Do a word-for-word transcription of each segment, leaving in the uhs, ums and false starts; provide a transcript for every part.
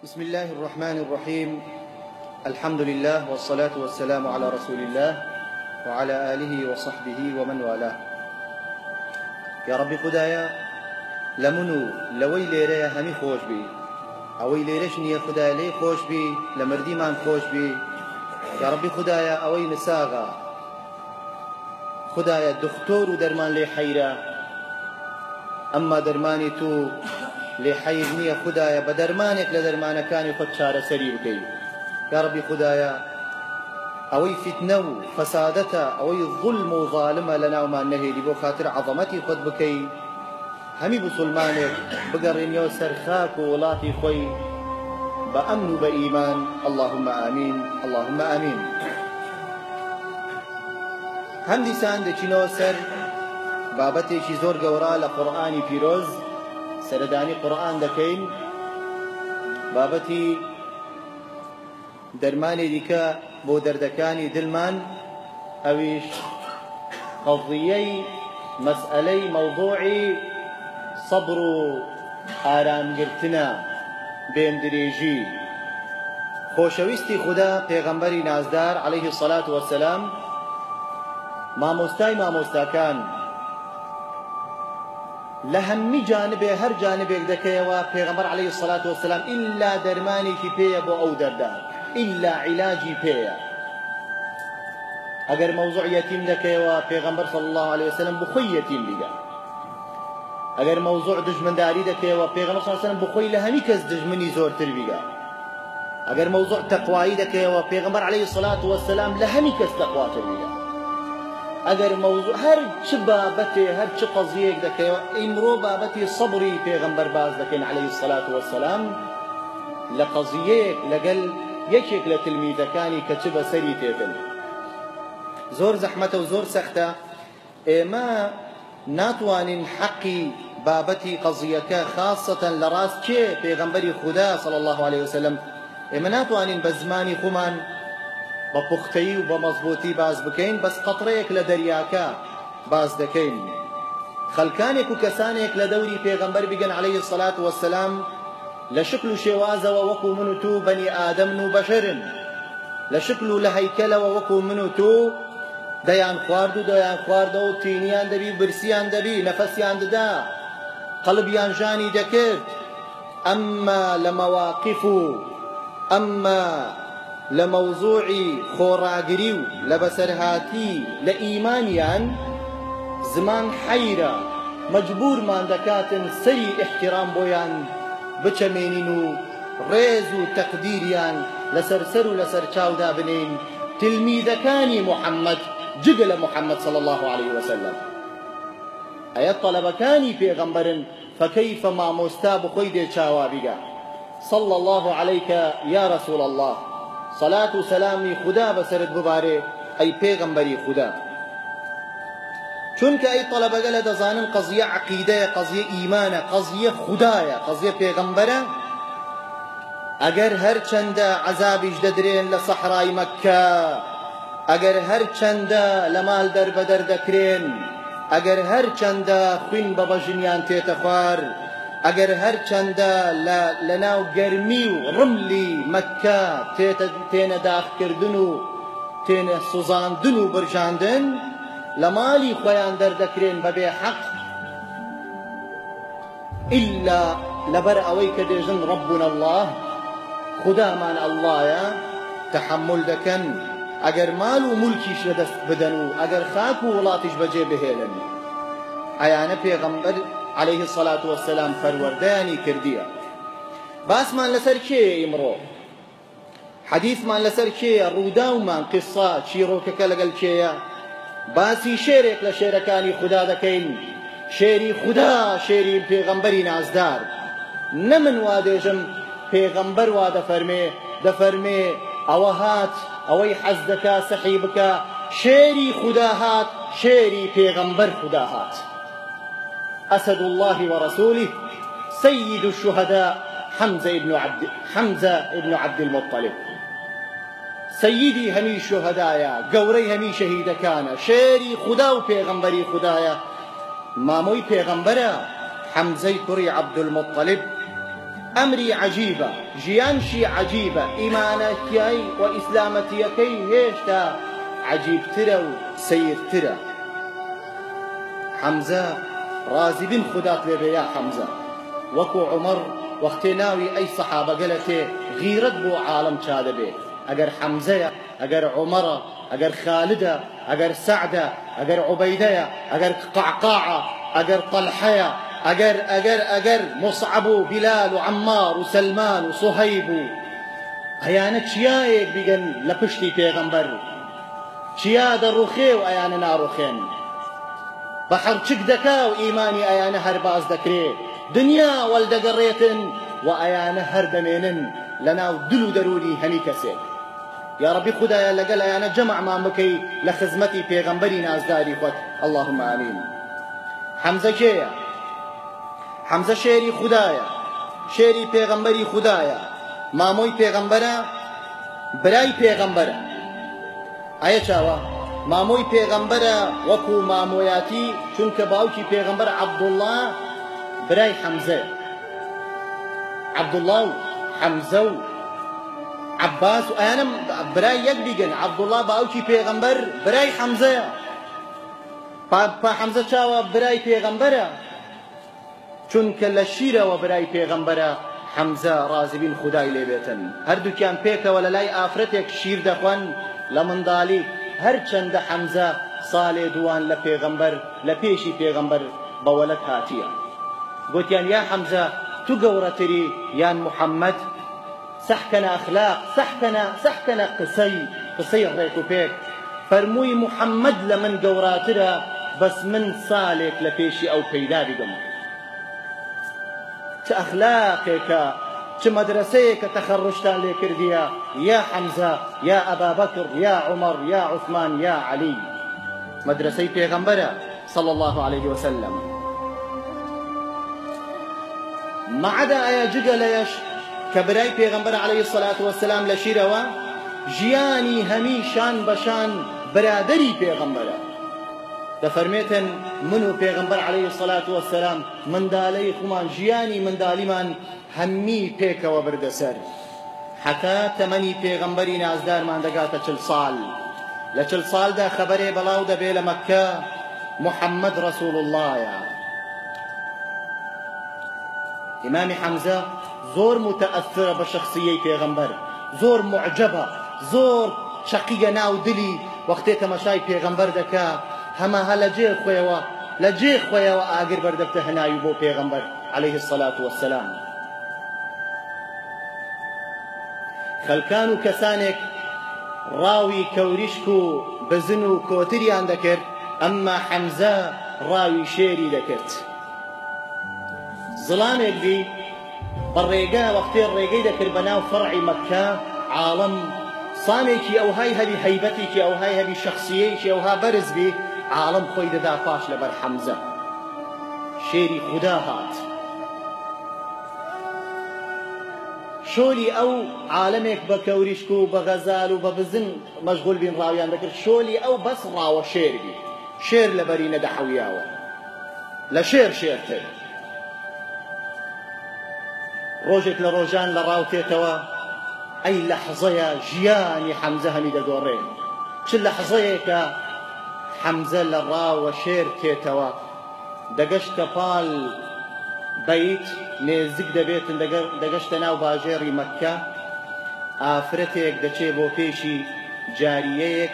بسم الله الرحمن الرحيم. الحمد لله والصلاة والسلام على رسول الله وعلى آله وصحبه ومن والاه. يا ربي خدايا لمنو لوي ليريا همي خوش بي اوي ليرشني يا خدايا لي خوش بي لمردي مان خوش بي. يا ربي خدايا اوي نساغا خدايا دكتور ودرمان لي حيرا اما درماني تو لي حيرني يا خدايا بدرمانك لدرمان كان يخد شار سري بكي. يا ربي خدايا اوي فتنه فسادته اوي الظلم وظالمه لنا وما النهي لبو خاطر عظمتي خد بكي همي بسلمانك بقرين يو سرخاك وولاتي خوي بأمن وبإيمان. اللهم آمين اللهم آمين. هم دیسان دچینەوە سەر بابەتێکی زۆر گەورە لە قورئانی پیرۆز سەردانی قورئان دەکەین، بابەتی دەرمانی دیکە بۆ دەردەکانی دڵمان، ئەویش قەضیەی مەسئەلەی مەوضوعی سەبر و ئارامگرتنە بێندرێژی. خۆشەویستی خوددا پێغەمبەری نازدار عەلەیهی السەلات وەسەلام مامۆستای مامۆستاکان لە هەمووی جانبێ هەر جانبێک دەکەیەوە پێغەمبەر عەلەیهی السەلات وەسەلام ئیلا دەرمانێکی پێیە بۆ ئەو دەردا، ئیلا عیلاجی پێیە. ئەگەر مەوزوع یەتیم دەکەیەوە پێغەمبەر صلی الله علیه وسلم بخۆی یەتیم بیگە. ئەگەر مەوزوع دژمنداری دەکەیەوە پێغەمبەر صلی الله علیه وسلم بخۆی لە هەمی کەس دژمنی زۆرتر بیگە. ئەگەر مەوزوع تەقوایی دەکەیەوە پێغەمبەر عەلەیهی السەلات وەسەلام لە هەمی کەس تەقواتر بیگە. ئەگەر مەوزوع هەر چ بابەتێ هەر چ قەزیەیەک دەکەیەوە ئیمڕۆ بابەتی سەبری پێغەمبەر باز دەکەین عەلەیهی السەلات وەسەلام لە قەزیەیەک لەگەڵ یەکێک لە تلمیذەکانی کە چ بەسەری تێدن. زۆر زەحمەتە و زۆر سەختە، ئێمە ناتوانین حەقی بابەتی قەزیەکە خاصەتەن لە ڕاست کێ پێغەمبەری خودا صلی الله علیه وسلم ئێمە ناتوانین بە زمانی خۆمان بە پوختەیی و بە مەزبوطی باز بکەین، بەس قەترەیەک لە دەریاکە باز دەکەین. خەڵکانێک و کەسانێک لە دەوری پێغەمبەر بیگەن عەلەیهی السەلات وەسەلام لە شکل و شێوازەوە وەکو من و تو بەنی ئادەمن و بەشەرن، لە شکل و لە هەیکەلەوە وەکو من و تو دەیان خوارد و دەیان خواردەوە و تینیان دەبی برسیان دەبی نەفەسیان دەدا قەڵبیان ژانی دەکرد. ئەمما لە مەواقف و ئەمما لە مەوزوعی خۆڕاگری و لە بەسەرهاتی لە ئیمانیان زمان حەیرە، مەجبورمان دەکاتن سەری احترام بۆیان بچەمێنین و ڕێز و تەقدیریان لەسەر سەر و لەسەر چاودا بنین تلمیذەکانی محەممەد جگە لە محەممەد صلی الله عليه وسلم. ئەیە تەڵەبەکانی پێغەمبەرن فەکەیفە مامۆستا بخۆی دێ چاوا بیگە صلی الله عليك یا رسول الله، صلاة و سلامی خدا بسرت ببارێ ئەی پێغەمبەری خدا. چونکە ئەی تەڵەبەگە لە دەزانن قەزیە عەقیدەیە، قەزیە ئیمانە، قەزیە خودایە، قەزیە پێغەمبەرە. ئەگەر هەر چەندە عەزابیش دەدرێن لە سەحرای مەککە، ئەگەر هەر چەندە لە مال دەربەدەر دەکرێن، ئەگەر هەر چەندە خوین بە بەژنیان تێتە خوار، ئەگەر هەر چەندە لە ناو گەرمی و ڕملی مەککە تێنە داخکردن و تێنە سوزاندن و برژاندن، لە ماڵی خۆیان دەردەکرێن بەبێ حەق، ئیلا لەبەر ئەوەی کە دێژن ڕەبونا الله خودامان ئەڵڵایە تەحەمل دەکەن، ئەگەر ماڵ و مولکیش لەدەست بدەن و ئەگەر خاک و وڵاتیش بەجێ بهێڵن. ئەیانە پێغەمبەر عەلەیهی السەلات وەسەلام پەروەردەیانی کردیە. باسمان لەسەر کێیە ئیمڕۆ؟ حەدیثمان لەسەر کێیە؟ ڕووداومان قیسە چیرۆکەکە لەگەڵ کێیە؟ باسی شێرێک لە شێرەکانی خوددا دەکەین، شێری خوددا، شێری پێغەمبەری نازدار. نە من وا دێژم، پێغەمبەر وا دەفەرمێ دەفەرمێ ئەوە هات ئەوەی حەز دەکا سەحی بکە، شێری خوددا هات، شێری پێغەمبەر خوددا هات. أسد الله ورسوله سيد الشهداء حمزة ابن عبد حمزة ابن عبد المطلب. سيدي همي شهدايا قوري همي شهيد كان شيري خدا و پیغمبري خدايا ماموي پیغمبرا حمزة كري عبد المطلب ئەمری عەجیبە، ژیانشی عەجیبە، ئیمانەتیایی و ئیسلامەتیەکەی هێشتا عەجیبترە و سەیرترە. حەمزە ڕازی بن خودات لێبێ یا حەمزە، وەکو عومەر وەختێ ناوی ئەی سەحابە گەلەتێ غیرەت بۆ عالم چا دەبێ. ئەگەر حەمزەیە، ئەگەر عومەرە، ئەگەر خالدە، ئەگەر سەعدە، ئەگەر عوبەیدەیە، ئەگەر قەعقاعە، ئەگەر طەلحەیە، ئەگەر ئەگەر ئەگەر مصعب و بیلال و عەمار و سەلمان و سوهەیب و ئەیانە چیایەک بیگەن لە پشتی پێغەمبەر، چیا دەڕوخێ و ئەیانە ناڕوخێن، بە هەرچک دەکا و ئیمانی ئەیانە هەر باز دەکرێ، دنیا وەلدەگەڕێتن و ئەیانە هەر دەمێنن لە ناو دل و دەرونی هەمی کەسێک. یا ربی خدایە لەگەڵ ئەیانە جەمعمان بکەی لە خزمەتی پێغەمبەری نازداری خۆت. اللهم ئامین. حەمزە کێیە؟ حەمزە شێری خودایە، شێری پێغەمبەری خودایە، مامۆی پێغەمبەرە، برای پێغەمبەرە. ئایا چاوە؟ مامۆی پێغەمبەرە وەکو مامۆیاتی، چونکە باوکی پێغەمبەر عەبدوڵڵا برای حەمزە، عەبدوڵڵا و حەمزە و عەباس و ئەیانە برای یەک بیگەن. عەبدوڵڵا باوکی پێغەمبەر برای حەمزەیە، پا حەمزە چاوە برای پێغەمبەرە، چونکە لە شیرەوە برای پێغەمبەرە. حەمزە ڕازی بین خودای لێبێتن، هەردووکیان پێکەوە لە لای ئافرەتێک شیر دەخۆن لە منداڵی، هەرچەندە حەمزە ساڵێ دوان لە پێغەمبەر لە پێشی پێغەمبەر بەوەلەت هاتیە. گوتیان یا حەمزە تو گەورەتری یان محەممەد؟ سەحکەنە ئەخلاق، سەحکەنە سەحکەنە قسەی قسەی ڕێک و پێک. فەرمووی محەممەد لە من گەوراترە، بەس من ساڵێک لە پێشی ئەو پەیدا بیدەم. چ ئەخلاقێکە، چ مەدرسەیەکە تەخەڕوشتان لێ کردیە یا حەمزە، یا ئەبابەکر، یا عومەر، یا عوسمان، یا عەلی. مەدرسەی پێغەمبەرە صلى الله عليه وسلم. معدا ئایا جگە لەیەش کە برای پێغەمبەر عليه الصلاة والسلام لە شیرەوە ژیانی هەمی شان بەشان برادەری پێغەمبەرە. دەفەرمێتن من و پێغەمبەر عليه الصلاة والسلام منداڵەی خۆمان ژیانی منداڵیمان هەمی پێکەوە بردەسەر، حتا تەمەنی پێغەمبەری نازدارمان دەگاتە چل ساڵ. لە چل ساڵدا خەبەرێ بەڵاو دەبێ لە مەککە محەممەد ڕەسوڵ اللهە. ئیمامی حەمزە زۆر متەئەثرە بە شەخسیەی پێغەمبەر، زۆر معجەبە، زۆر شەقیە ناو دلی. وەختێ تەمەشای پێغەمبەر دەکا هەماها لە جێ خۆیەوە لە جێ خۆیەوە ئاگر بەردەفتە هەناوی بۆ پێغەمبەر عليه الصلاة والسلام. خەلکان و کەسانێک ڕاوی کەوریشک و بزن و کۆتریان دەکرد، ئەمما حەمزە ڕاوی شێری دەکرد. زڵامێک بی بە ڕێگە وەختێ ڕێگەی دەکرد بە ناو فەرعی مەککە، عاڵم سامێکی ئەوهای هەبی، هەیبەتێکی ئەوهای هەبی، شەخسیەیەکی ئەوها بەرز بی، عالم خۆی دەدا پاش لەبەر حەمزە. شێری خودا هات، شۆلی ئەو عالمێک بە کەوریشک و بە غەزال و بە بزن مەشغول بین ڕاویان دەکرد، شۆلی ئەو بەس ڕاوە شێر بی، شێر لەبەری نەدەحەویاوە، لە شێر شێرتر. ڕۆژێک لە ڕۆژان لە ڕاو تێتەوە ئەی لەحظەیە ژیانی حەمزە هەمی دەدۆڕێ. چ لەحظەیەکە حەمزە لە ڕاوە شێر تێتەوە، دەگەشتە پاڵ بەیت، نێزیک دەبێتن دەگەشتە ناو باژێڕی مەککە، ئافرەتێک دەچێ بۆ پێشی جاریەیەک،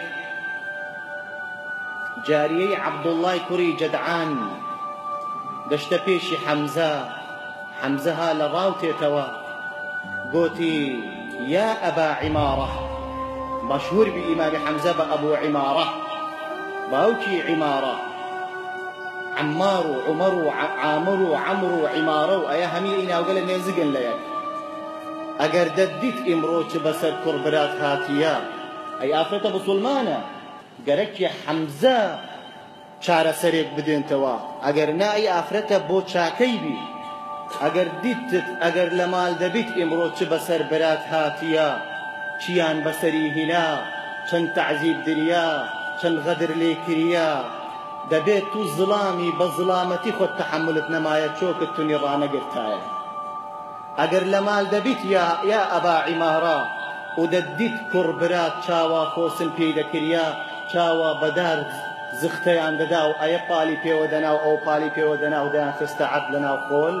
جاریەی عەبدوڵڵای کوڕی جەدعان دەشتە پێشی حەمزە. حەمزە ها لە ڕاو تێتەوە گوتی یا ئەبا عیمارە، مەشهور بی ئیمامی حەمزە بە ئەبوو عیمارە، باوکی عیمارە، عەمار و عومەر و عامر و عەمر و عیمارە و ئەیە هەمی ئیناوگە لە نێزگن لە یەک. ئەگەر دەدیت ئیمڕۆ چ بەسەر کوڕ برات هاتیە، ئەی ئافرەتە بسوڵمانە، گەرەکی حەمزە چارەسەرێک بدێنتەوە، ئەگەر نا ئەی ئافرەتە بۆ چاکەی بی. ئەگەر دیتت ئەگەر لە ماڵ دەبیت ئیمڕۆ چ بەسەر برات هاتیە، چیان بەسەری هینا، چەند تەعزیب دریا، چەند غەدر لێ کریە، دەبێت تو زڵامی بە زڵامەتی خۆت تەحەملت نەمایە، چۆکت تونی ڕانەگرتایە. ئەگەر لە ماڵ دەبیت یا ئەبا عیمارە و دەدیت کوڕ برات چاوا خۆسن پێی دەکریا چاوا بەدار زختەیان دەدا و ئەیە پاڵی پێوە دەناو ئەو پاڵی پێوە دەنا و دەیان خستە عەد لەناو خۆل.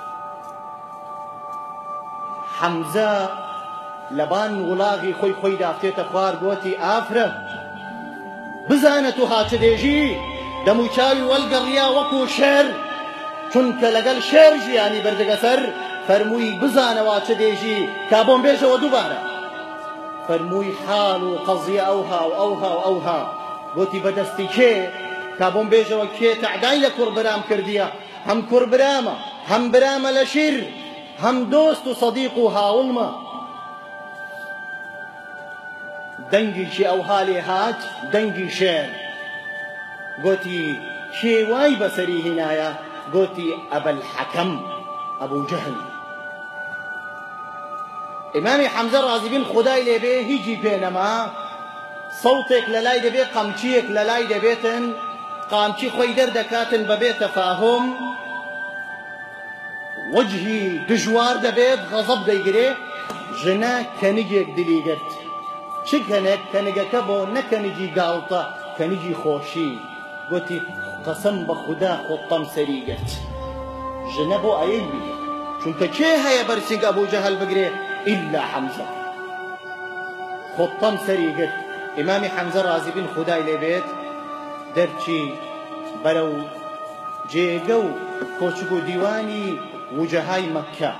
حەمزە لەبان وڵاغی خۆی خۆی دافتێتە خوار گوتی ئافرە بزانە تو هاچە دێژی دەموو چاوی وەلگەڕیا وەکو شێر چونکە لەگەڵ شێر ژیانی بەردەگە سەر فەرمووی بزانەوە چە دێژی کا بۆم بێژەوە دووبارە فەرمووی حاڵ و قەزیە ئەوها و ئەوها و ئەوها گوتی بەدەستی کێ کا بۆم بێژەوە کێ تەعدای لە کوڕبرام کردیە هەم کوڕبرامە هەم برامە لە شیر هەم دۆست و سەدیق و هاوڵمە دەنگیشی ئەوها لێ هات دەنگی شێر گوتی کێ وای بەسەری هینایە گوتی ئەبەلحەکەم ئەبوو جەهل. ئیمامی حەمزە ڕازی بن خودای لێبێ هیچی پێ نەما سەوتێک لە لای دەبێت قەمچیەک لە لای دەبێتن قامچی خۆی دەردەکاتن بەبێ تەفاهم وجهی دژوار دەبێت غەزەب دەیگرێ ژنە کەنگێک دلی گرت چ کەنێک کەنگەکە بۆ نەکەنگی گاڵتە کەنگی خۆشی گوتی قەسەم بە خودا خۆتەم سەری گرت ژنە بۆ ئەیەی بی چونکە کێ هەیە بەرسینگ ئەبوو جەهەل بگرێ ئیلا حەمزە خۆتەم سەری گرت. ئیمامی حەمزە ڕازی بن خودای لێبێت دەرچی بەرەو جێگە و کۆچک و دیوانی وجەهای مەککە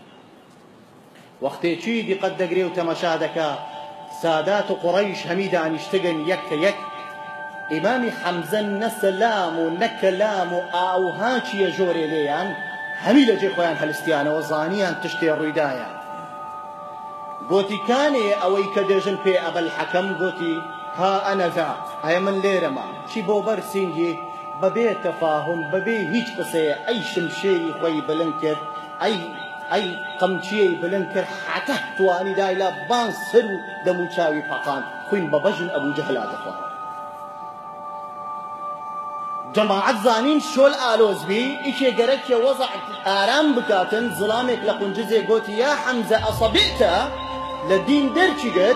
وەختێکی دیقەت دەگرێ و تەمەشا دەکا سادات و قوڕەیش هەمی دانیشتگن یەک کە یەک ئیمامی حەمزە نە سەلام و نە کەلام و ئاوها چیە ژۆرێ لێیان هەمی لە جێ خۆیان هەلستیانەوە زانیان تشتێ ڕوویدایە. گوتی کانێ ئەوەی کە دێژن پێ ئەبەلحەکەم گوتی ها ئەنەذا ئەیە من لێرەمە چی بۆ بەرسینگی بەبێ تەفاهم بەبێ هیچ قسەیە ئەی شمشێری خۆی بلند کرد ئەی ئەی قەمچیەی بلند کرد حەتە توانی دایلا بان سەر و دەموچاوی پەقان خوین بە بەژن ئەبوو جەهلا دەخوا. جەماعەت زانین شۆل ئالۆزبی ئیکێ گەرەکیە وەزع ئارام بکاتن زڵامێک لە قونجزێ گوتی یا حەمزە ئەسەبیعتە لە دین دەرچی گرت.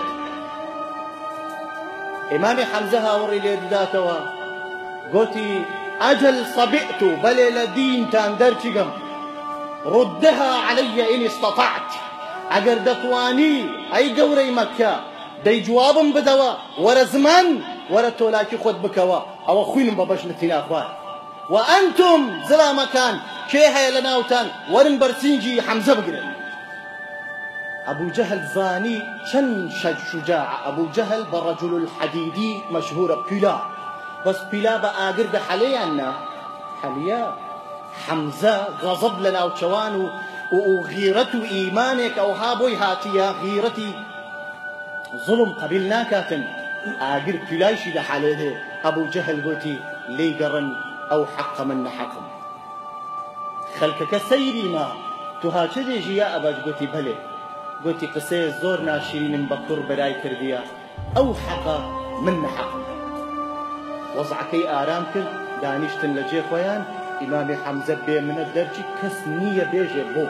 ئیمامی حەمزە هاوڕی لێ دداتەوە گوتی ئەجەل سەبیعت بەلێ لە دینتان دەرچیگەم ردها علي إن استطعت ئەگەر دەتوانی ئەی گەورەی مەککە دەی جوابم بدەوە وەرە زمان وەرە تۆلاکی خۆت بکەوە ئەوە خوێنم بە بەشنتی ناخوات و ئەنتم زڵامەکان کێ هەیە لە ناوتان وەرن بەرسینگی حەمزە بگرن. ئەبوو جەهل زانی چەند شەج شوجاع ئەبوو جەهل بە ڕەجوڵ الحەدیدی مەشهورە پیلا بەس پیلا بە ئاگر دەحەلەیان نا حەلیە حەمزە غەزەب لە ناوچەوان و غیرەت و ئیمانێک ئەوها بۆی هاتیە غیرەتی ظلم قبیل ناکاتن ئاگر پیلایشی دەحەلێدێ ئەبوو جەهل گوتی لێی گەڕن ئەو حەقە من نەحەقم. خەلکەکە سەیری ما تو هاچە دێژی یا ئەبەج گوتی بەلێ گوتی قسەیە زۆر ناشرینم بە کوڕ بەرای کردیە ئەو حەقە من نەحەقم. وەزعەکەی ئارام کرد دانیشتن لە جێ خۆیان ئیمامی حەمزە بێ منە دەرچی کەس نییە بێژێ بۆ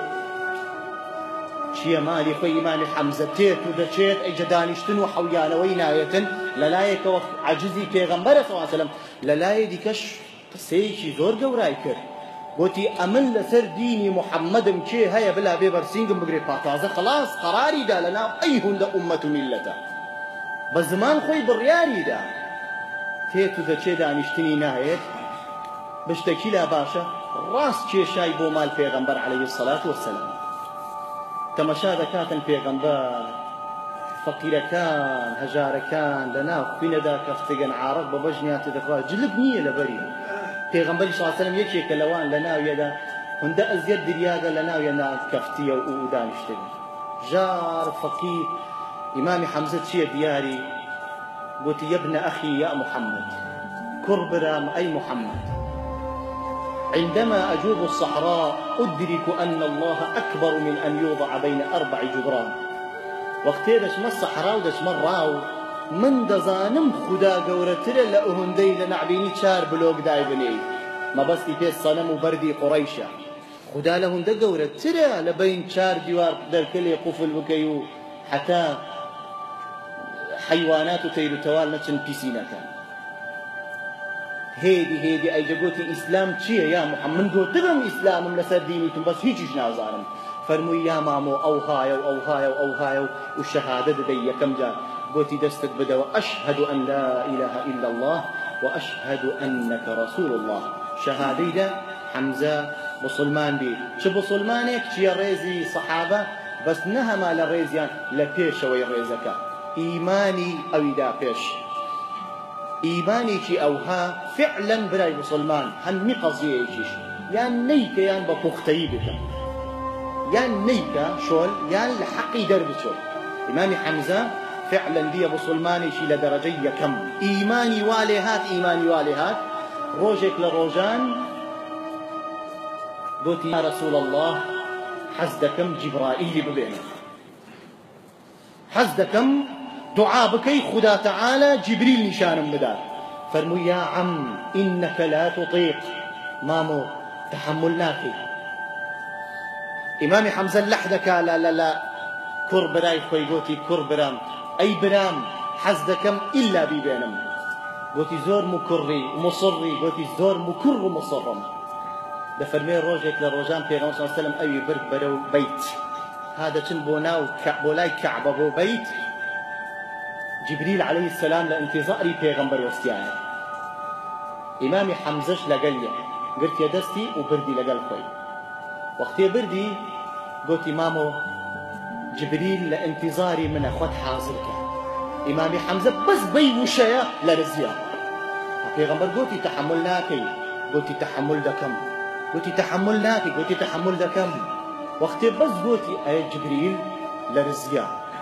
چییە مالی خۆی ئیمامی حەمزە تێت و دەچێت ئەیجە دانیشتن و حەویانەوەی نایەتن لەلایەکەوە عەجزی پێغەمبەرە سەڵڵاهو عەلەیهی وسەلەم لەلایە دیکەش قسەیەکی زۆر گەورای کرد گوتی ئەمن لەسەر دینی محەممەدم کێ هەیە بلا بێ بەرسینگم بگرێ پاتازە خلاص قەراریدا لەناو ئەی هوندە ئوممەت و میلەتە بە زمان خۆی بڕیاریدا تێت و دەچێ دانیشتنی نایەت بشتێکی لا باشە ڕاست کێشای بۆ مال پێغەمبەر عەلەیهی السەڵات وەسەلام تەمەشا دەکاتن پێغەمبەر فەقیرەکان هەژارەکان لەناو خوینەدا کەفتگەن عارەق بە بەژنیاتە دەخوات جلب نییە لەبەری پێغەمبەری صلی الله عەلەیهی وسەلەم یەکێکە لەوان لەناویەدا هەندە ئەزیەت دریاگە لەناویە کەفتیە و دانیشتن جار فەقیر ئیمامی حەمزە چییە دیاری گوتی یە ابنە ئەخی یا محەممەد کوڕ برام ئەی محەممەد عندما أجوب الصحراء أدرك أن الله أكبر من أن يوضع بين أربع جدران وقتی دەچمە الصحراء و دەچمە ڕاو من دەزانم خدا گەورەترە لە ئوهندەی لە نەعبینی چار بلۆک دای بنێ مەبەستی پێ سەنەم و بەردی قوڕەیشە خدا لە هەندە گەورەترە لە بین چار دیوار دەرکەلێ قوفل بکەی و حتا حیوانات و تەیر و تەوال نەچن پیسینەکە هێدی هێدی ئەیجەگوتی ئیسلام چییە یا محەممەد من گۆترم ئیسلامم لەسەر دینیتم بەس هیچیش نازانم فەرمووی یا مامۆ ئەوهایە و ئەوهایە و ئەوهایە و شەهادە دەدەی یەکەم جار گوتی دەستت بدەوە ئەشهەدو ئەن لا ئیلاهە ئیلا الله وأشهد أنك رسول الله شهادي ده حمزة بسلمان بي شو بسلمانك شي ريزي صحابة بس نهما لريزيان لبيش وي ريزك إيماني أو دا بيش إيماني شي أوها فعلا براي بسلمان هم قضية شيش يان نيك يان ببختي بك يان نيك شول يان لحقي درب شول إمام حمزة فعلا دي بسلماني شي لدرجية كم إيماني والهات إيماني والهات روجك لروجان قلت يا رسول الله حزدكم جبرائيل ببينه حزدكم دعاء بكي خدا تعالى جبريل نشان بدار فرمو يا عم إنك لا تطيق مامو تحملناك إمام حمزة لحدك لا لا لا كر براي خوي قوتي كر برام أي برام حزدكم إلا ببينم قوتي زور مكري ومصري قوتي زور مكر ومصرم دفرمي روجك لروجان بيغمبر صلى الله عليه وسلم أي برك برو بيت هذا كن بوناو بولاي كعبة بو بيت جبريل عليه السلام لانتظاري بيغمبر وستيانه إمامي حمزش لقلي قلت يا دستي وبردي لقل خوي وقتي بردي قلت مامو جبريل لانتظاري من أخوات حاضرك إمامي حمزة بس بي وشيا لرزيا بيغمبر قلت تحملناكي قلت تحمل دكم قلت تحملناك قلت تحمل ذا كم وقت بس قلت أي جبريل لرزيا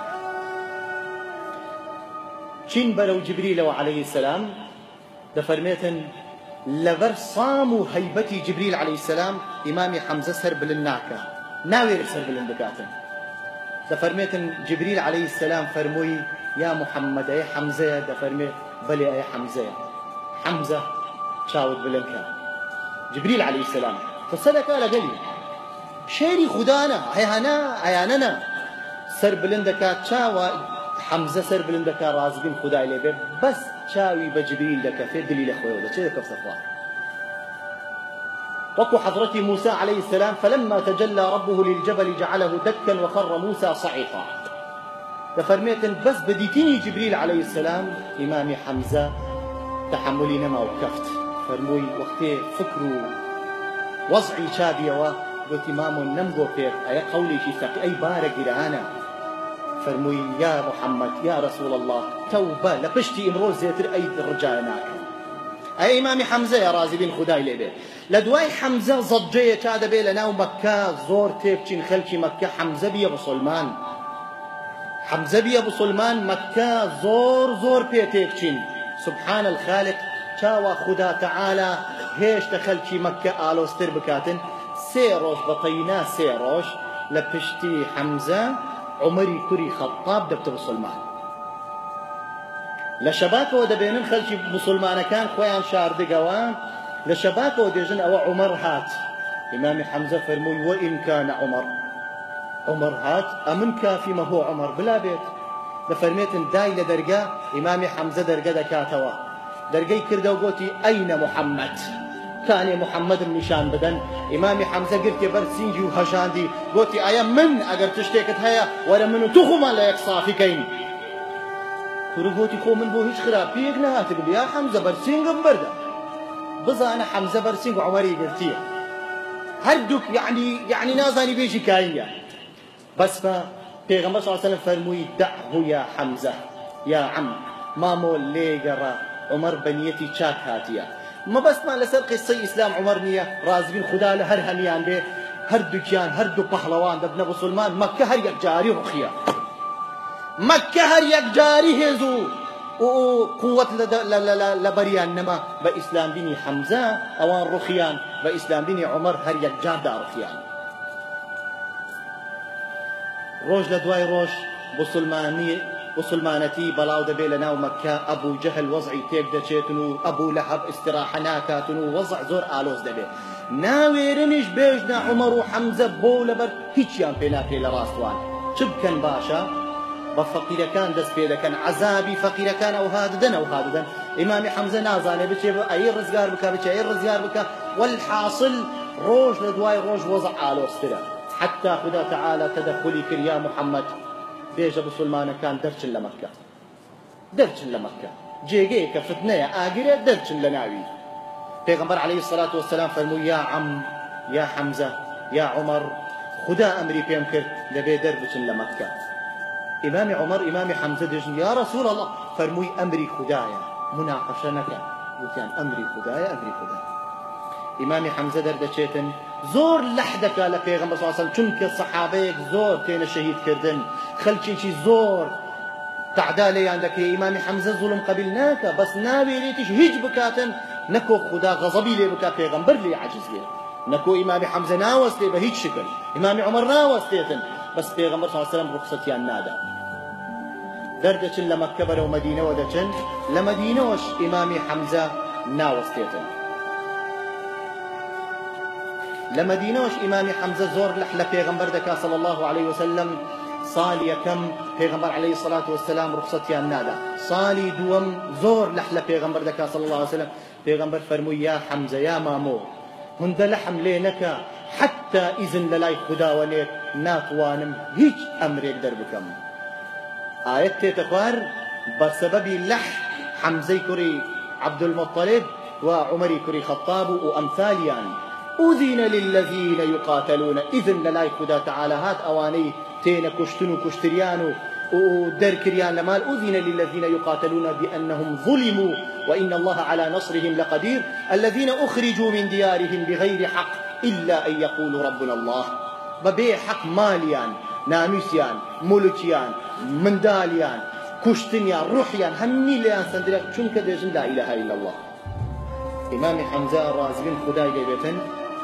شين برو جبريل عليه السلام دفرميتن لبر صامو هيبتي جبريل عليه السلام إمامي حمزة سرب للناكة ناوي سرب للنكاتن دفرميتن جبريل عليه السلام فرموي يا محمد يا حمزة دفرميت بلي يا حمزة حمزة شاود بلنكا جبريل عليه السلام فسلك على قلي شيري خدانا عيانا عياننا سر بلندكا تشاوى حمزة سر بلندكا رازقين خدا إليه بس تشاوي بجبريل لك في دليل أخوي ولا شيء كف صفوان وقو حضرتي موسى عليه السلام فلما تجلى ربه للجبل جعله دكا وخر موسى صعيقا تفرميت بس بديتيني جبريل عليه السلام إمامي حمزة تحملي نما وكفت فرموي وقتي فكروا وضعي شابية قلت مامو نمغو فيك أي قولي شي ساقي أي بارك إرانا فرموي يا محمد يا رسول الله توبة لبشتي إمروز زيتر أي رجاءناك أي إمامي حمزة يا رازبين خداي لبي لدواي حمزة ضجية كاد بي لنا ومكة زور تيبتين خلشي مكة حمزة بي أبو سلمان حمزة بي أبو سلمان مكة زور زور بي تيبتين سبحان الخالق شاوى خدا تعالى هيش تخلشي مكة آلوستر بكاتن سيروش بطينا سيروش لبشتي حمزة عمري كري خطاب دبت بسلمان لشباك ودبينن خلشي بسلمان كان خويان شاردقوان لشباك وديجن أو عمر هات إمام حمزة فرموي وإن كان عمر عمر هات أمن كافي ما هو عمر بلا بيت لفرميتن داي لدرقا إمام حمزة درقا دكاتوا درقي كردا وقوتي أين محمد كان محمد النشان بدن إمامي حمزة قلت برسينجي وهشاندي قوتي أيا من أقر تشتيكت هيا ولا منو تخما لا يقصافي كين كورو قوتي خو من بو هيش خراب بيك نهاتك يا حمزة برسينج بردا بزا أنا حمزة برسينج وعمري قلتيه هردك يعني يعني نازاني بيجي كاينيا بس فا بيغمبر صلى الله عليه وسلم فرموي دعه يا حمزة يا عم مامو ليقرا عمر بنيتي شاك هاتيا ما بس ما لسر قصي إسلام عمر نية رازبين خدا لهر هنيان به هر دكيان هر دو بحلوان دبنا أبو سلمان مكة هر يك جاري رخيا مكة هر يك جاري هزو وقوة لبريان نما بإسلام ديني حمزة أوان رخيان بإسلام ديني عمر هر يك جار دا رخيان روج لدواي روج بسلماني وسلمانتي بلاو دبي لنا ومكة أبو جهل وضعي تيك دشيتنو أبو لهب استراحة ناكاتنو وضع زور آلوز دبي ناوێرنیش بێژنە عومەر و حەمزە بۆ لەبەر هیچیان پێ ناکرێ لە ڕاستوان چ بکەن باشە بە فەقیرەکان دەست پێ دەکەن عەزابی فەقیرەکان ئەوها دەدەن ئەوها دەدەن ئیمامی حەمزە نازانێ بچێ بە ئەی ڕزگار بکە بچێ ئەی ڕزگار بکە والحاصل ڕۆژ لە دوای ڕۆژ وەزع ئالۆزترە حتى خدا تعالى تدخلي كر يا محمد بيجا بسلمان كان درچن لمكة درچن لمكة جيجي كفتنية آقرة درچن لناوي پیغمبر عليه الصلاة والسلام فرمو يا عم يا حمزة يا عمر خدا أمري بيم كر لبي دربچن لمكة إمام عمر إمام حمزة دجن يا رسول الله فرموي أمري خدايا مناقشة نكا قلت يعني أمري خدايا أمري خدايا إمام حمزة دردچێتن زۆر لەحدەکە لە پێغەمبەر صلی الله علیه و سلم چونکە سەحابەیەک زۆر تێنە شەهید کردن خەڵکێکی زۆر تعدا لێیان دەکرێ ئیمامی حەمزە زوڵم قەبیل ناکە بەس ناوێرێتیش هیچ بکاتن نەکۆ خدا غەزەبی لێ بکات پێغەمبەر لێ عەجز بێت نەکۆ ئیمامی حەمزە ناوەستێ بە هیچ شکل ئیمامی عومەر ناوەستێتن بەس پێغەمبەر صلی الله علیه و سلم ڕوخسەتیان نادا دەردەچن لە مەککە بەرەو مەدینەوە دەچن لە مەدینەوەش ئیمامی حەمزە ناوەستێتن لمدينة وش إمام حمزة زور لحلة پیغمبر دكا صلى الله عليه وسلم صالي كم پیغمبر عليه الصلاة والسلام رخصتي النادا صالي دوم زور لحلة پیغمبر دكا صلى الله عليه وسلم پیغمبر فرمو يا حمزة يا مامو هند لحم لينك حتى إذن للاي خدا وليك ناتوانم هيج أمر يقدر بكم آيات تتخوار بسبب لح حمزة كري عبد المطلب وعمري كري خطاب وأمثاليان أذن للذين يقاتلون إذن للاي خدا تعالى هات أواني تين كشتنو كشتريانو ودركريان لمال أذن للذين يقاتلون بأنهم ظلموا وإن الله على نصرهم لقدير الذين أخرجوا من ديارهم بغير حق إلا أن يقولوا ربنا الله ببيع حق ماليان ناموسيان ملكيان منداليان كشتنيان روحيان همي ليان سندرك شنك ديجن لا إله إلا الله إمام حمزة رازقين خداي جيبتن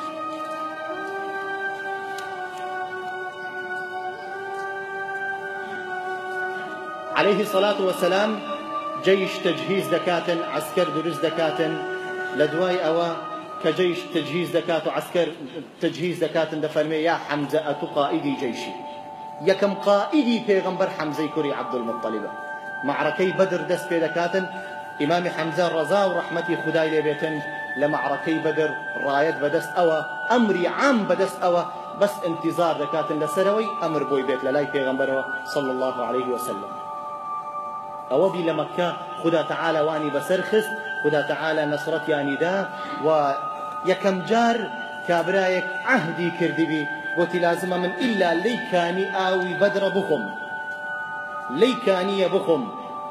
عليه الصلاة والسلام جيش تجهيز دكاتن عسكر درز دكاتن لدواي أوا كجيش تجهيز دكات عسكر تجهيز دكاتن دفرمي يا حمزة أتقائدي جيشي يكم قائدي پیغمبر حمزة كري عبد المطلب معركي بدر دست في دكاتن إمام حمزة رضا ورحمتي خداي لبيتن لمعركي بدر رايد بدست أوا أمري عام بدست أوا بس انتظار دكاتن لسروي أمر بوي بيت للاي پیغمبر صلى الله عليه وسلم أو بي لمكة خدا تعالى واني بسرخس خدا تعالى نصرت يعني دا ويكم جار كابرايك عهدي كردي بي قلت لازم من إلا ليكاني آوي بدر بخم ليكاني بخم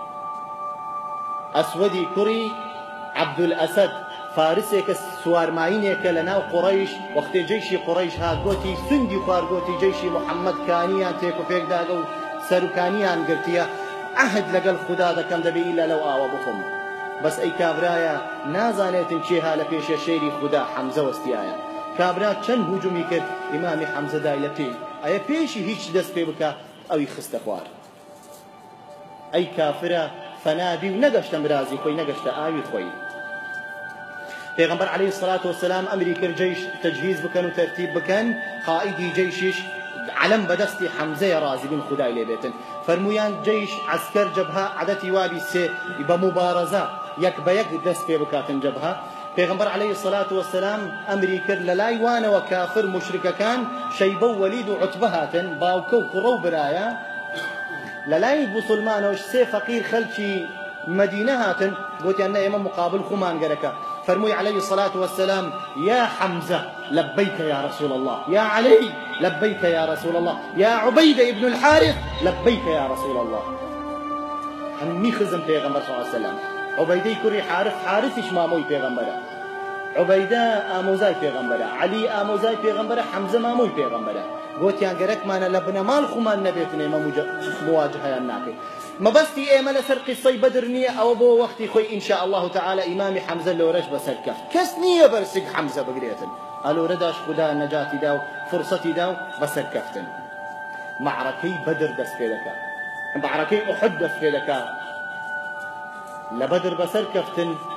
أسودي كري عبد الأسد فارسك سوار معينك لنا قريش وقت جيشي قريش هاد قوتي سندي خوار قوتي جيشي محمد كانيان تيكو فيك داقو سرو كانيان قرتيا عهد لقل خدا دكم دبي إلا لو آوا بخم بس أي كابرايا نازانيت انشيها لفيش الشيري خدا حمزة واستيايا كابرا چند هجومي كرد إمامي حمزة دايلتي أي فيشي هيش دست بيبكا أو يخست خوار أي كافرة فنادي ونقشت مرازي خوي نقشت آوي خوي پیغمبر عليه الصلاة والسلام أمريكا الجيش تجهيز بكن وترتيب بكن قائدي جيشش علم بدستي حمزة رازي بن خداي لبيتن فرمويان جيش عسكر جبهة عدتي وابي سي بمبارزة يك بيك دست في بكاتن جبهة پیغمبر عليه الصلاة والسلام أمريكا للاي وانا وكافر مشرك كان شيبو وليد عتبهاتن باوكو قرو برايا للاي بسلمان وش سي فقير خلشي مدينة هاتن قلت أن إمام مقابل خمان قركا فرمي عليه الصلاة والسلام يا حمزة لبيك يا رسول الله يا علي لبيك يا رسول الله يا عبيدة ابن الحارث لبيك يا رسول الله همي خزم پیغمبر صلى الله عليه وسلم عبيدة كري حارث حارثش ماموي پیغمبر عبيدة آموزاي پیغمبر علي آموزاي پیغمبر حمزة ماموي پیغمبر قلت يا قرك ما لبنا مال خمان نبيتنا مواجهة الناكي ما بستي إيه ملا سر قصي بدر نية أو بو وقتي خوي إن شاء الله تعالى إمامي حمزة لو رج بسر كف كس نية برسق حمزة بقريتن قالوا رداش خدا نجاتي داو فرصتي داو بسر كفتن معركي بدر دس في لك معركي أحد دس في لك لبدر بسر كفتن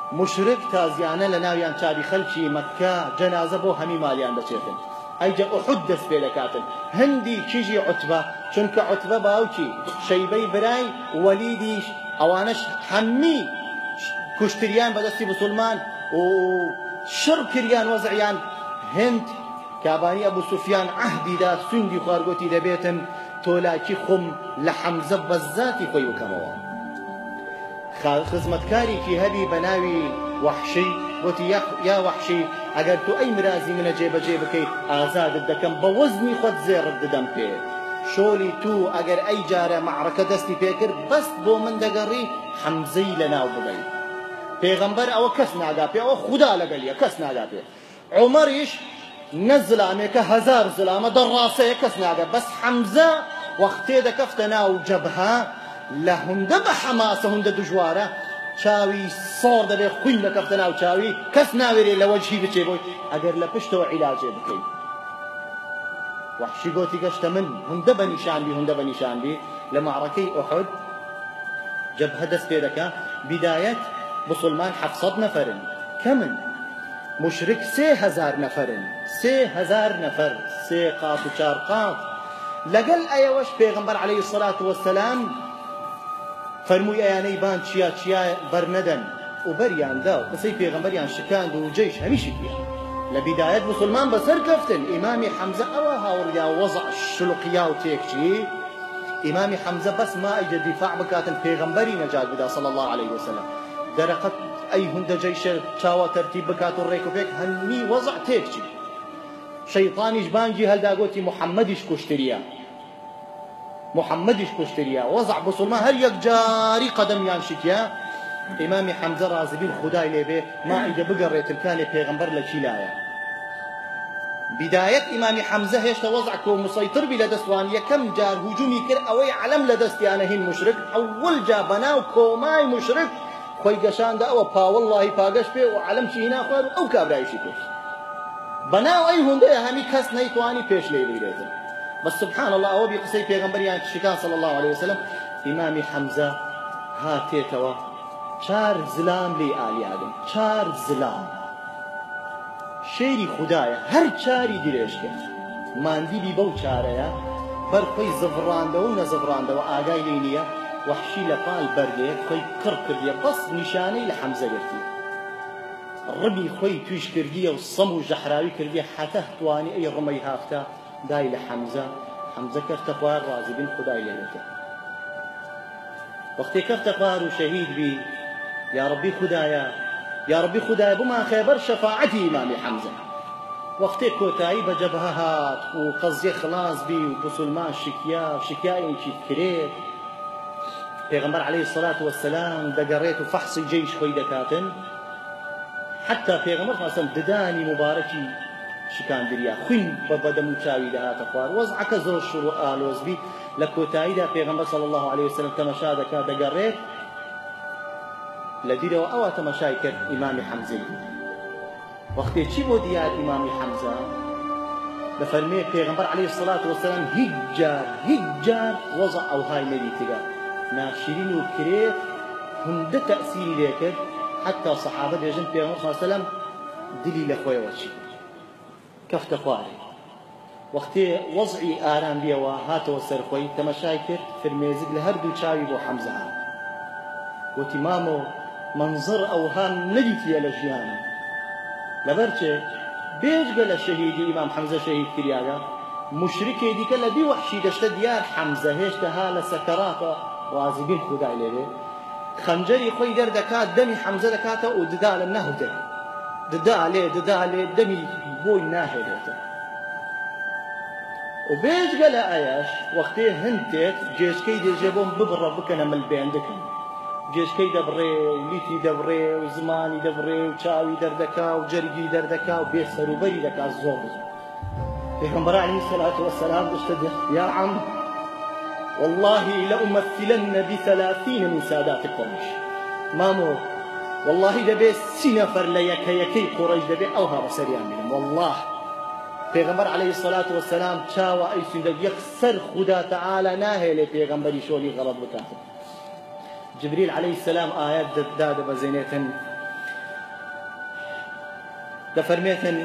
مشرك تازیانە لە ناویان چاوی خەڵکی مەککە جەنازە بۆ هەمی مالیان دەچێتن ئەیجا ئوحود دەست پێ دەکاتن هەندی کیژی عوتبە چونکە عوتبە باوکی شەیبەی برای وەلیدیش ئەوانەش هەممی کوشتریان بەدەستی موسڵمان و شڕ کردیان وەزعیان هەند کابانی ئەبوو سوفیان عەهدیدا سوندی خوارگۆتی دەبێتن تۆلاکی خۆم لە حەمزە بەزاتی خۆی بکەمەوە خزمەتکارێکی هەبی بە ناوی وەحشی گوتی یا وەحشی ئەگەر تو ئەی مرازی منە جێبەجێ بکەیت ئازادت دەکەم بە وەزنی خۆت زێڕت دەدەم پێ شۆلی تو ئەگەر ئەی جارە مەعرەکە دەستی پێکرد بەست بۆ من دەگەڕی حەمزەی لەناو ببەیت پێغەمبەر ئەوە کەس ناگا پێ ئەوە خودا لەگەلیە کەس ناگا پێ عومەریش نە زلامێکە هەزار زلامە دەڕاستەیە کەس ناگا بەس حەمزە وەختێ دەکەفتە ناو جەبهە لە هەندە بە حەماسە هەندە دژوارە چاوی سۆڕ دەبێ خوین دەکەفتە ناو چاوی کەس ناوێرێ لە وەجهی بچێ بۆی ئەگەر لە پشتەوە عیلاجێ بکەیت وەحشی گۆتی گەشتە من هەندە بە نیشانبی هەندە بە نیشانبی لە مەعرەکەی ئوحود جەبهە دەست پێ دەکا بیدایەت مسلمان حەفسەد نەفەرن کەمن مشرك سێ هەزار نەفەرن سێ هەزار نەفەر سێ قات و چار قات لەگەڵ ئەوەش پێغەمبەر عەلەیهی سەڵات وەسەلام فەرمووی ئەیانەی بان چیا چیا بەرنەدەن و بەریاندا و قسەی پێغەمبەریان شکاند و جەیش هەمیشی پێ لە بیدایەت مسلمان بەسەر کەفتن ئیمامی حەمزە ئەوە هاوڕیا وەزع شلوقیا و تێکچی ئیمامی حەمزە بەس ما ئەیجە دیفاع بکاتن پێغەمبەری نەجات بدا صلی الله علیه وسلم دەرەقەت ئەی هەندە جەیشە چاوە تەرتیب بکات و ڕێک و پێک هەنی وەزع تێکچی شەیطانیش بانگی هەلداگۆتی محەممەدیش کوشتریە محەممەدیش کوشتریە وەزع مسلمان هەر یەک جاری قەدەمیان شتیە ئیمامی حەمزە ڕازبین خودای لێبێ ما ئیدە بگەڕێتلکانی پێغەمبەر لە چیلایە بدایەت ئیمامی حەمزە هێشتا وەزع کۆ مسەیتر بی لە دەستوان یەکەم جار هوجومی کرد ئەوەی عەلەم لە دەستیانە هین مشرک ئەوەل جا بەناو کۆمای مشرک خۆی گەشاندا ئەوە پاوەڵڵاهی پاگەش پێ و عەلەم چی هینا خوار و ئەو کابرایشی پێش بەناو ئەی هوندەیە هەمی کەس نەیتوانی پێش لێ بگرێتن بس سبحان الله أو بقصي پیغمبریان شکان صلى الله عليه وسلم إمام حمزة هاتيتوا چار زلام لي آل آدم چار زلام شيري خدايا هر چاري دريش کرد ماندی بی بو چارەیە بەر خۆی زڤڕاندەوە و نەزڤڕاندەوە ئاگای لێ نییە وەحشی لە پاڵ بەردێ خۆی کڕ کردیە بەس نیشانەی لە حەمزە گرتی ڕبی خۆی تویش کردیە و سەم و ژەحراوی کردیە حەتە توانی ئەی ڕمەی هافتە دای لە حەمزە حەمزە کەفتە خوار ڕازی بن خدای لێتە وەختی کەفتە خوار و شەهید بی یا ڕەبی خدایە یا ڕەبی خدایە بمان خێبەر شەفاعەتی ئیمامی حەمزە وەختێ کۆتایی بە جەبهە هات و قەزیە خلاص بی و مسلمان شکیا شکایەکی کرێت پێغەمبەر عەلەیهی سەڵات وەسەلام دەگەڕێت و فەحسی جەیش خۆی دەکاتن حتا پێغەمبەر فەرمووی ددانی مبارەکی شکاندریا خوین بە بەدەم و چاوی دەهاتە خوار وەزعەکە زۆر شوڕ و ئالۆز بی لە کۆتاییدا پێغەمبەر صلی الله علیه وسلم تەماشا دەکات دەگەڕێت لە دیرەوە ئەوە تەماشای کرد ئیمامی حەمزەی وەختێ چی بۆ دیار ئیمامی حەمزە دەفەرمێ پێغەمبەر عەلەیهی سەڵات وەسەلام هیچ جار هیچ جار وەزع ئەوهای نەدیتگا ناشرین و کرێت هەندە تەئسیری لێ کرد حتا سەحابە دێژن پێغەمبەر صلی الله علیه وسلم دلی لە خۆیەوە چی کەفتە خوارێ وەختێ وەزعی ئارام بیەوە هاتەوە سەر خۆی تەماشای کرد فرمێزک لە هەردوو چاوی بۆ حەمزە هات گوتی مامۆ منزڕ ئەوها نەدیتیە لە ژیانم لەبەر چێ بێجگە لە شەهیدی ئیمام حەمزە شەهید کریاگە مشرکێ دیکە لە دی وەحشی دەشتە دیار حەمزە هێشتا ها لە سەکەراتە ڕازی بین خودای لێبێ خەنجەری خۆی دەردەکات دەمی حەمزە دەکاتەوە و ددا لە نەهودێ ددا لێ ددا لێ دەمی بۆی ناهێنێتە و بێجگە لە ئەیەش وەختێ هەند دێت جێشکەی دێژێ بۆم ببڕە بکەنە ملبێندەکەن جێشکەی دەبڕێ و لیتی دەبڕێ و زمانی دەبڕێ و چاوی دەردەکا و جەرگی دەردەکا و بێ سەروبەری دەکات زۆر بزن پێغەمبەر عەلەیهی سەڵات وەسەلام دەشتە دێ یا عەم والله لأمثلن بثلاثين من سادات قريش مامو والله دەبێ سی نەفەر لە یەکە یەکەی قوڕەیش دەبێ ئەوها بەسەریان بێنم والله پێغەمبەر عەلەیهی سەڵات وەسەلام چاوە ئەی سوودە یەکسەر خوددا تەعالە ناهێڵێ پێغەمبەری شۆلی غەڵەت بکاتن جبريل عليه السلام آيات داد بزينتن دفرميتن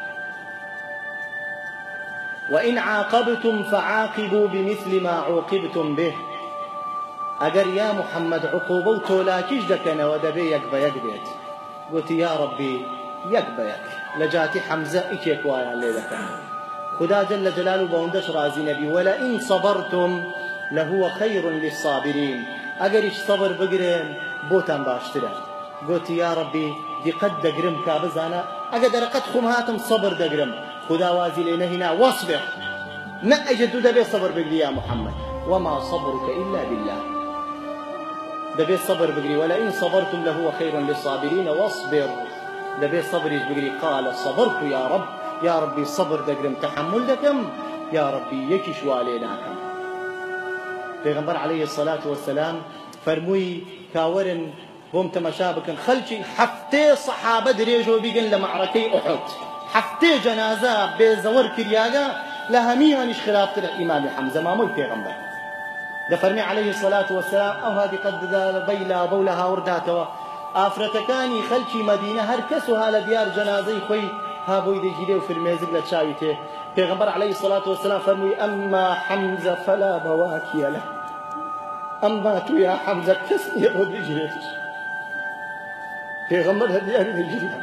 وإن عاقبتم فعاقبوا بمثل ما عوقبتم به أجر يا محمد عقوبة تولاكيش دكنا ودبي يكبا يكبيت قلت يا ربي يكبا يك لجاتي حمزة إكيك وايا الليلة كان خدا جل جلاله بوندش رازي نبي ولئن صبرتم لهو خير للصابرين أجرش صبر بقرين بوتان باشترا قلت يا ربي دي قد دقرم كابزانا أقدر قد خمهاتم صبر دقرم خدا وازي لنا هنا واصبر ما أجدو دبي صبر بقري يا محمد وما صبرك إلا بالله دبي صبر بقري ولئن صبرتم لهو خير للصابرين واصبر دبي صبر بقري قال صبرت يا رب يا ربي صبر دقرم تحمل دكم يا ربي يكش واليناكم پیغمبر عليه الصلاة والسلام فرموي كاورن بوم تمشابكن خلشي حفتي صحابة دريجو بيقن لمعركي أحد حفتي جنازة بزور كرياغا لهميها نش خلاف تر إمام حمزة ما موي پیغمبر ده فرمي عليه الصلاة والسلام أو هذه قد دا بيلا بولها ورداتوا آفرتكاني خلشي مدينة هركسوها لديار جنازي خوي هابوي دي جيلي وفي الميزق لتشاويته پیغمبر عليه الصلاة والسلام فرمي أما حمزة فلا بواكي له أما تو يا حمزة كسني ودي جيليش پیغمبر هدياري دي جيلي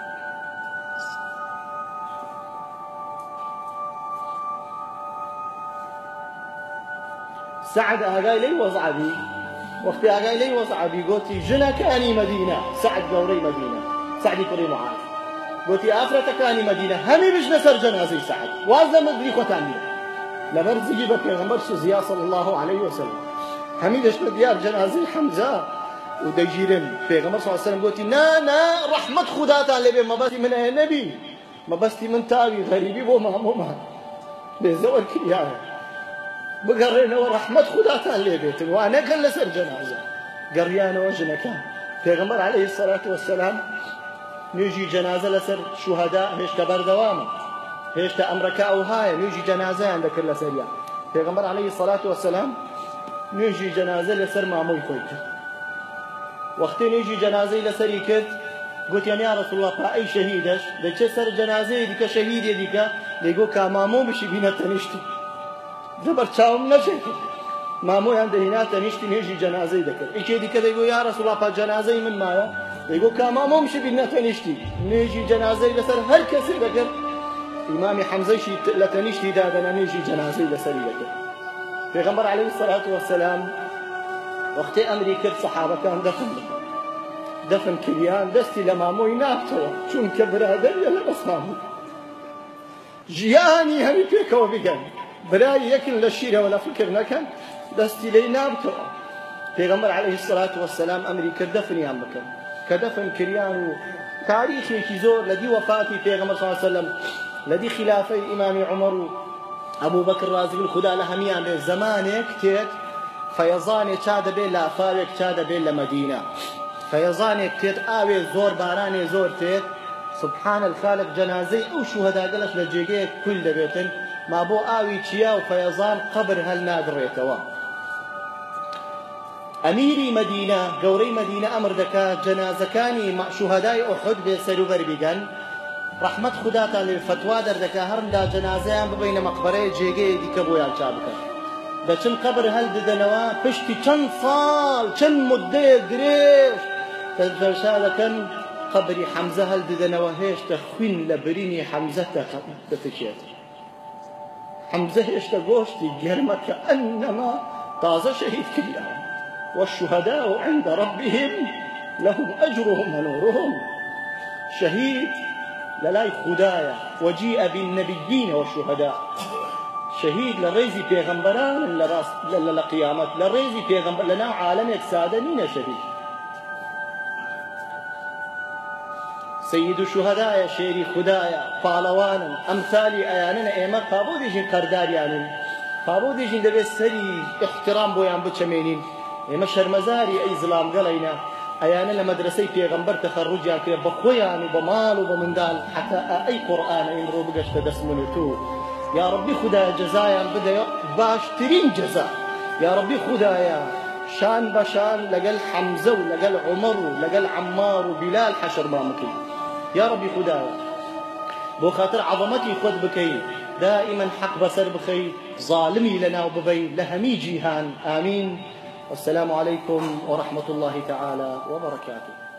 سعد أقاي لي وزعبي وقت أقاي لي وزعبي قلت جنا كاني مدينة سعد قوري مدينة سعدي كوري معاذ قلت آفرة كاني مدينة همي بجنا سر جنازي سعد وازا مدري قتاني لبرزي جيبا پیغمبر شزيا صلى الله عليه وسلم همي بجنا ديار جنازي حمزة ودجيرن پیغمبر صلى الله عليه وسلم قلت نا نا رحمة خداتا لبي ما بستي من أي نبي ما بستي من تاوي غريبي بو ماموما بزور كرياها بقرينا ورحمة خداتا لبيت وانا كان لسر جنازة قريانا وجنا كان پیغمبر عليه الصلاة والسلام نيجي جنازة لسر شهداء هيش تبر دواما هيش تأمرك أو هاي نيجي جنازة عندك لسريا پیغمبر عليه الصلاة والسلام نيجي جنازة لسر ماموي كويت وقتی نيجي جنازة لسري كد قلت يعني يا رسول الله با أي شهيدش ده سر جنازة ديك شهيد ديك ليقول كمامو بشي بينا تنشتي زبر تشاوم نشيت مامو عنده هنا تنشتي نيجي جنازة ذكر إيش ديك يقول يا رسول الله با جنازة من مايا يقول كمامو مشي بينا تنشتي نيجي جنازة لسر هر كسر ذكر إمام حمزة شي لتنشتي دادنا نيجي جنازة لسري ذكر پیغمبر عليه الصلاة والسلام وقت أمريكا صحابة كان دفن دفن كريان دستي لماموي نابتوا چون كبرادر يلا بس مامو جياني همي بيكوا بيقن براي يكن للشيرة ولا فكر نكن دستي لي نابتوا پیغمبر عليه الصلاة والسلام أمريكا دفن يا مكان كدفن كريان تاريخي كيزور لدي وفاتي پیغمبر صلى الله عليه وسلم لدي خلافي إمام عمر أبو بكر رازق الخدا لهميان زمانك تيت فيضاني تشاد بين لافارك تشاد بين لمدينة فيضاني تيت آوي زور باراني زور تيت سبحان الخالق جنازي أو شهداء قلش لجيجيك كل بيتن ما بو آوي تشيا وفيضان قبر هل نادريتوا أميري مدينة قوري مدينة أمر دكا جنازة كاني مع شهداء أحد بسرو بربيقان رحمة خداتا للفتوى در دكا هرم دا جنازة ببين مقبرة جيجي دي كبويا الشابكا دچن قبر هل ددنوا پشتی چند سال چند مده گریش تفرشالكن قبري حمزة هل ددنوا هيش تخوين لبريني حمزة تفكيت حمزة هيش تقوشتي جرمت كأنما طازة شهيد كلهم والشهداء عند ربهم لهم أجرهم ونورهم شهيد للاي خدايا وجيء بالنبيين والشهداء شهيد لريزي پیغمبران لراس للقيامت لريزي پیغمبر لنا عالم سادنين شهيد سيد الشهداء شيري خدايا پالوانا امثالي اياننا ايما قابو ديجين قرداريانن قابو ديجين دبي سري احترام بويان بچمينين ايما شرمزاري اي ظلام قلينا ايانا لمدرسي پیغمبر تخرجا كده بخويان وبمال وبمندال حتى اي قرآن امرو بقشت دسمنتو يا ربي خدايا جزايا بدا باشترين جزاء يا ربي خدايا شان بشان لقل حمزة ولقل عمر ولقل عمار وبلال حشر ما مكين يا ربي خدايا بو خاطر عظمتي خود بكي دائما حق بسر بخي ظالمي لنا وببي لهمي جيهان آمين. والسلام عليكم ورحمة الله تعالى وبركاته.